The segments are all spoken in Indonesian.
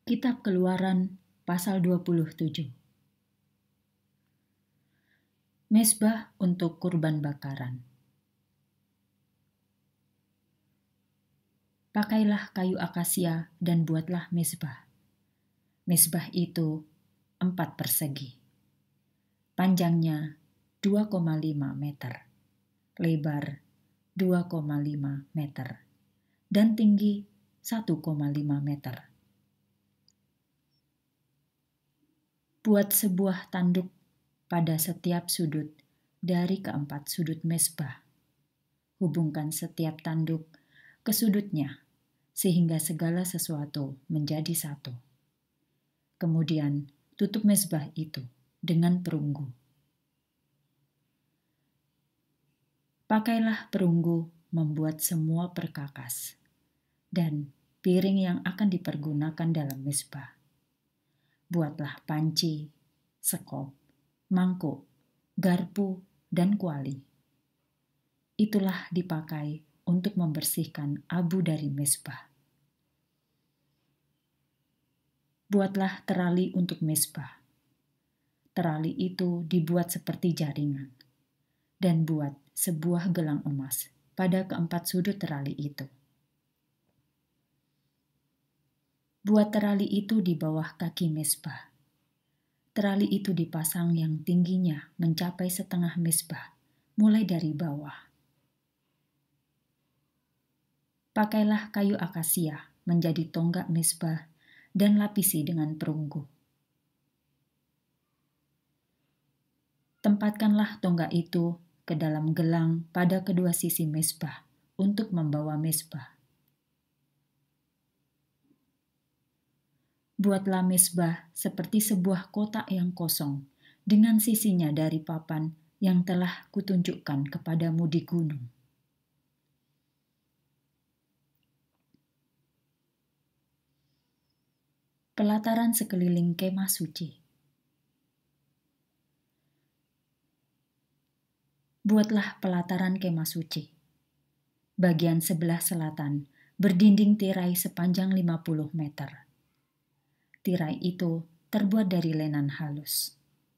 Kitab Keluaran pasal 27. Mezbah untuk kurban bakaran. Pakailah kayu akasia dan buatlah mezbah. Mezbah itu 4 persegi. Panjangnya 2,5 meter, lebar 2,5 meter, dan tinggi 1,5 meter. Buat sebuah tanduk pada setiap sudut dari keempat sudut mezbah. Hubungkan setiap tanduk ke sudutnya, sehingga segala sesuatu menjadi satu. Kemudian tutup mezbah itu dengan perunggu. Pakailah perunggu membuat semua perkakas dan piring yang akan dipergunakan dalam mezbah. Buatlah panci, sekop, mangkuk, garpu, dan kuali. Itulah dipakai untuk membersihkan abu dari mezbah. Buatlah terali untuk mezbah. Terali itu dibuat seperti jaringan, dan buat sebuah gelang emas pada keempat sudut terali itu. Buat terali itu di bawah kaki mezbah. Terali itu dipasang yang tingginya mencapai setengah mezbah, mulai dari bawah. Pakailah kayu akasia menjadi tonggak mezbah dan lapisi dengan perunggu. Tempatkanlah tonggak itu ke dalam gelang pada kedua sisi mezbah untuk membawa mezbah. Buatlah mezbah seperti sebuah kotak yang kosong dengan sisinya dari papan yang telah kutunjukkan kepadamu di gunung. Pelataran sekeliling kemah suci. Buatlah pelataran kemah suci. Bagian sebelah selatan berdinding tirai sepanjang 50 meter. Tirai itu terbuat dari lenan halus.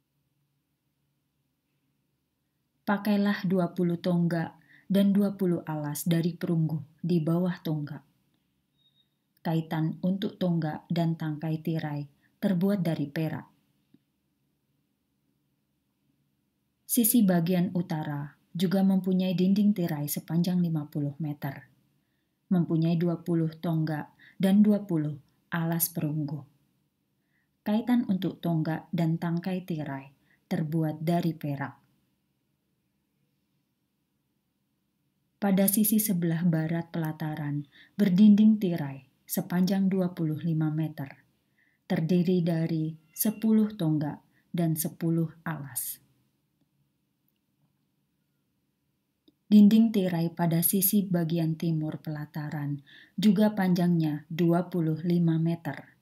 Pakailah 20 tonggak dan 20 alas dari perunggu di bawah tonggak. Kaitan untuk tonggak dan tangkai tirai terbuat dari perak. Sisi bagian utara juga mempunyai dinding tirai sepanjang 50 meter. Mempunyai 20 tonggak dan 20 alas perunggu. Kaitan untuk tonggak dan tangkai tirai terbuat dari perak. Pada sisi sebelah barat pelataran berdinding tirai sepanjang 25 meter, terdiri dari 10 tonggak dan 10 alas. Dinding tirai pada sisi bagian timur pelataran juga panjangnya 25 meter.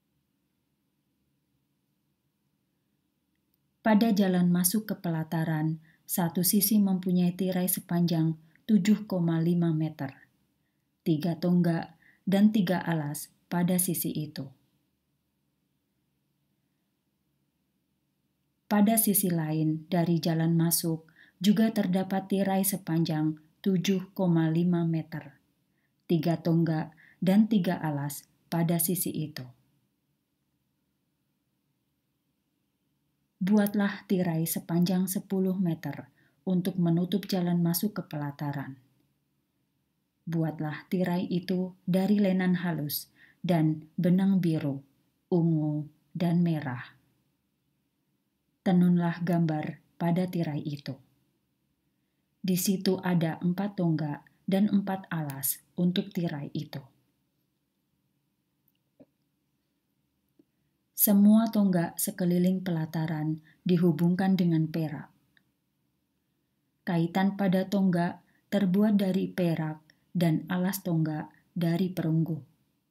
Pada jalan masuk ke pelataran, satu sisi mempunyai tirai sepanjang 7,5 meter, 3 tonggak dan 3 alas pada sisi itu. Pada sisi lain dari jalan masuk juga terdapat tirai sepanjang 7,5 meter, 3 tonggak dan 3 alas pada sisi itu. Buatlah tirai sepanjang 10 meter untuk menutup jalan masuk ke pelataran. Buatlah tirai itu dari lenan halus dan benang biru, ungu, dan merah. Tenunlah gambar pada tirai itu. Di situ ada 4 tonggak dan 4 alas untuk tirai itu. Semua tonggak sekeliling pelataran dihubungkan dengan perak. Kaitan pada tonggak terbuat dari perak dan alas tonggak dari perunggu.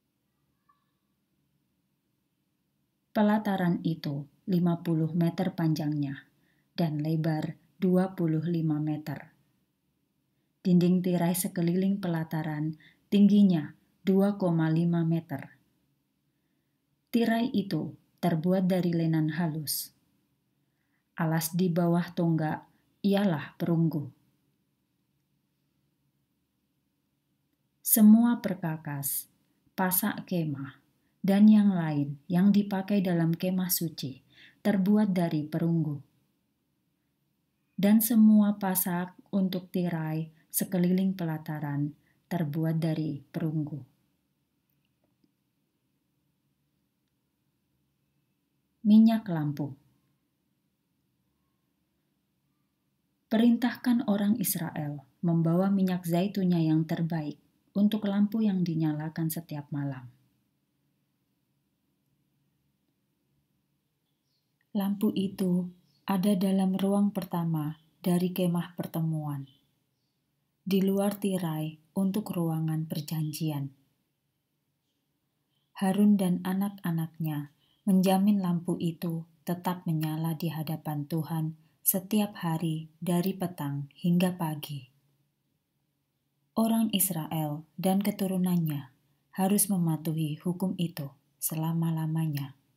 Pelataran itu 50 meter panjangnya dan lebar 25 meter. Dinding tirai sekeliling pelataran tingginya 2,5 meter. Tirai itu terbuat dari lenan halus. Alas di bawah tonggak ialah perunggu. Semua perkakas, pasak kemah, dan yang lain yang dipakai dalam kemah suci terbuat dari perunggu. Dan semua pasak untuk tirai sekeliling pelataran terbuat dari perunggu. Minyak lampu. Perintahkan orang Israel membawa minyak zaitunnya yang terbaik untuk lampu yang dinyalakan setiap malam. Lampu itu ada dalam ruang pertama dari kemah pertemuan, di luar tirai untuk ruangan perjanjian. Harun dan anak-anaknya menjamin lampu itu tetap menyala di hadapan Tuhan setiap hari dari petang hingga pagi. Orang Israel dan keturunannya harus mematuhi hukum itu selama-lamanya.